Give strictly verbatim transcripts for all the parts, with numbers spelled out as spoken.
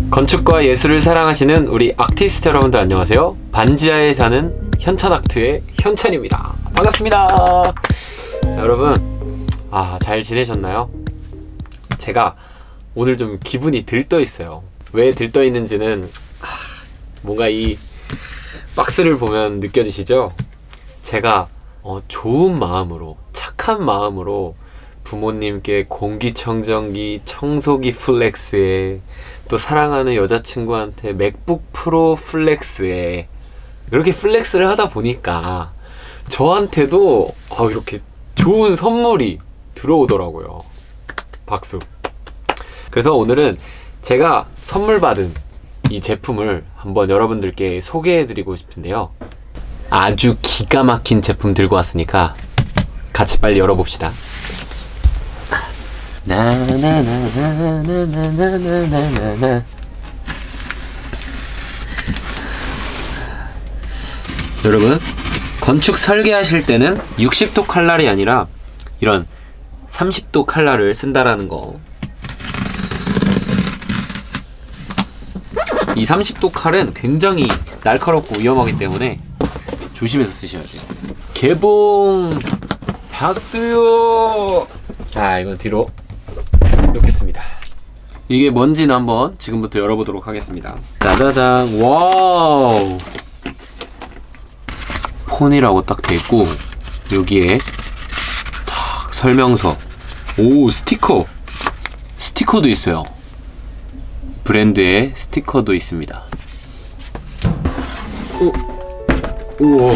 건축과 예술을 사랑하시는 우리 아티스트 여러분들 안녕하세요. 반지하에 사는 현찬아트의 현찬입니다. 반갑습니다. 자, 여러분 아, 잘 지내셨나요? 제가 오늘 좀 기분이 들떠 있어요. 왜 들떠 있는지는 아, 뭔가 이 박스를 보면 느껴지시죠? 제가 어, 좋은 마음으로, 착한 마음으로 부모님께 공기청정기, 청소기 플렉스에, 또 사랑하는 여자친구한테 맥북 프로 플렉스에 이렇게 플렉스를 하다 보니까 저한테도 어, 이렇게 좋은 선물이 들어오더라고요. 박수. 그래서 오늘은 제가 선물 받은 이 제품을 한번 여러분들께 소개해드리고 싶은데요. 아주 기가 막힌 제품 들고 왔으니까 같이 빨리 열어봅시다. 나나나나나나나나나나. 여러분, 건축 설계하실 때는 육십 도 칼날이 아니라 이런 삼십 도 칼날을 쓴다라는 거. 이 삼십 도 칼은 굉장히 날카롭고 위험하기 때문에 조심해서 쓰셔야 돼요. 개봉 박두요. 자, 이건 뒤로 놓겠습니다. 이게 뭔지는 한번 지금부터 열어보도록 하겠습니다. 짜자잔. 와우, 폰이라고 딱 돼있고 여기에 딱 설명서. 오, 스티커 스티커도 있어요. 브랜드의 스티커도 있습니다. 오, 우와,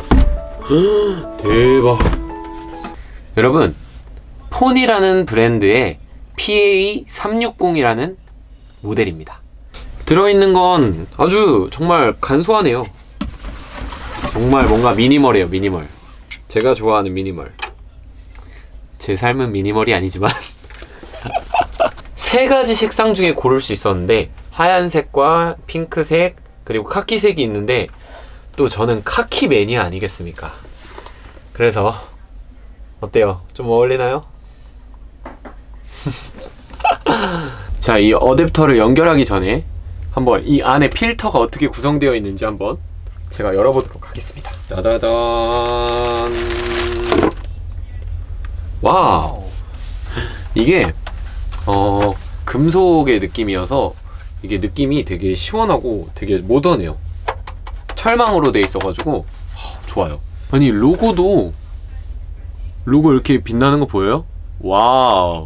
대박. 여러분, 폰이라는 브랜드의 피에이 삼백육십이라는 모델입니다. 들어있는 건 아주 정말 간소하네요. 정말 뭔가 미니멀이에요. 미니멀. 제가 좋아하는 미니멀. 제 삶은 미니멀이 아니지만 세 가지 색상 중에 고를 수 있었는데 하얀색과 핑크색 그리고 카키색이 있는데 또 저는 카키 매니아 아니겠습니까? 그래서 어때요? 좀 어울리나요? 자, 이 어댑터를 연결하기 전에 한번 이 안에 필터가 어떻게 구성되어 있는지 한번 제가 열어보도록 하겠습니다. 짜자잔. 와우, 이게 어 금속의 느낌이어서 이게 느낌이 되게 시원하고 되게 모던해요. 철망으로 돼 있어가지고 어, 좋아요. 아니, 로고도 로고 이렇게 빛나는 거 보여요? 와우.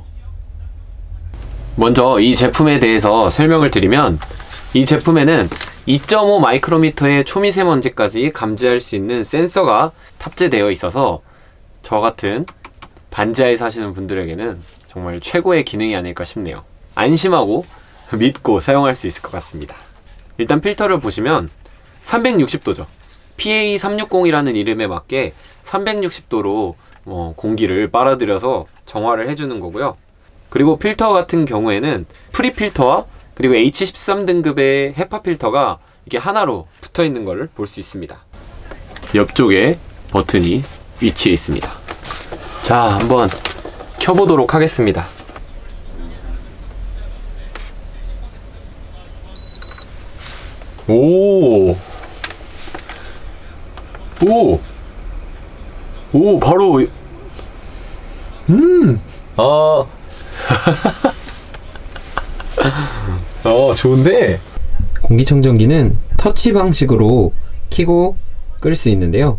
먼저 이 제품에 대해서 설명을 드리면, 이 제품에는 이 점 오 마이크로미터의 초미세먼지까지 감지할 수 있는 센서가 탑재되어 있어서 저 같은 반지하에 사시는 분들에게는 정말 최고의 기능이 아닐까 싶네요. 안심하고 믿고 사용할 수 있을 것 같습니다. 일단 필터를 보시면 삼백육십 도죠. 피에이 삼백육십이라는 이름에 맞게 삼백육십 도로 어, 공기를 빨아들여서 정화를 해주는 거고요. 그리고 필터 같은 경우에는 프리 필터와 그리고 에이치 십삼 등급의 헤파 필터가 이게 하나로 붙어 있는 걸 볼 수 있습니다. 옆쪽에 버튼이 위치해 있습니다. 자, 한번 켜보도록 하겠습니다. 오, 오, 오, 바로, 음, 아, 어, 좋은데? 공기청정기는 터치 방식으로 켜고 끌 수 있는데요.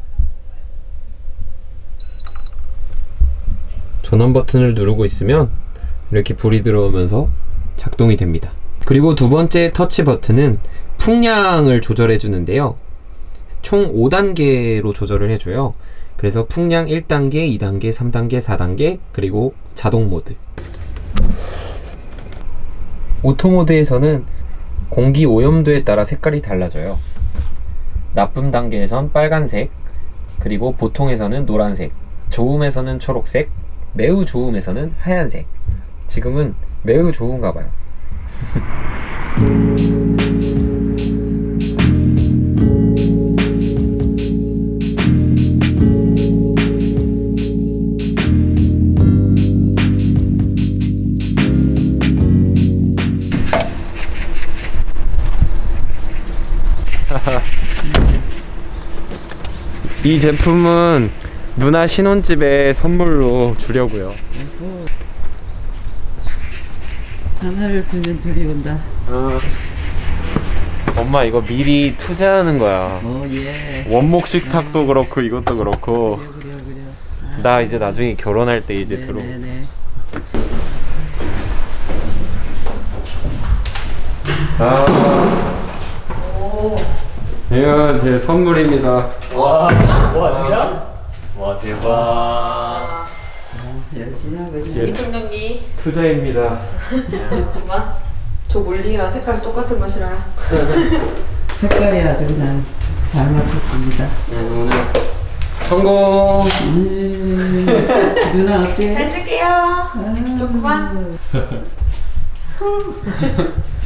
전원 버튼을 누르고 있으면 이렇게 불이 들어오면서 작동이 됩니다. 그리고 두 번째 터치 버튼은 풍량을 조절해 주는데요. 총 오 단계로 조절을 해줘요. 그래서 풍량 일 단계, 이 단계, 삼 단계, 사 단계, 그리고 자동 모드. 오토 모드에서는 공기 오염도에 따라 색깔이 달라져요. 나쁨 단계에선 빨간색, 그리고 보통에서는 노란색, 좋음에서는 초록색, 매우 좋음에서는 하얀색. 지금은 매우 좋은가 봐요. 이 제품은 누나 신혼집에 선물로 주려고요. 하나를 주면 둘이 온다. 어. 엄마 이거 미리 투자하는 거야. 어, 예. 원목 식탁도 그렇고 이것도 그렇고. 그래요, 그래요, 그래요. 아, 나 이제 나중에 결혼할 때 이제 네, 들어. 네, 네. 아. 이거 제 선물입니다. 와, 와 진짜? 와 대박. 자, 열심히 하고 있네. 예. 미통령기 투자입니다. 잠깐만. 저 몰딩이랑 색깔 똑같은 거 싫어요? 색깔이 아주 그냥 잘 맞췄습니다. 네, 오늘 성공. 음, 누나 어때? 잘 쓸게요. 아, 조금만.